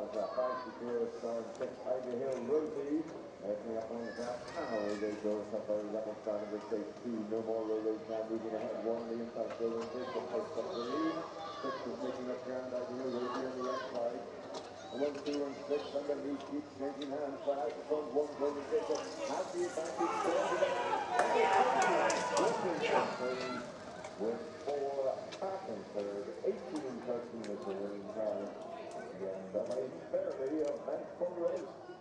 Hill Rosie, opening up on the top. Now they go up over level start of the stage two. No more rollers now moving ahead. One on the inside, Golden takes the place of the lead. Six is making up ground. Hill Rosie on the outside. 1, 2, and 6 underneath, keeps changing hands. Five to front, one Golden takes it. Has the advantage. With 4 back and third, 18-13 is the winning time. Again, the race fairly of that full race.